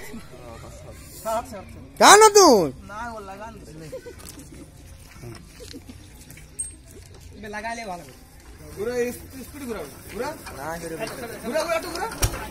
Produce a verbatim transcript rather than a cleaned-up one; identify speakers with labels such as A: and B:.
A: क्या ना तू
B: ना वो लगा लगा ले वाला पूरा स्पीड पूरा पूरा ना पूरा पूरा पूरा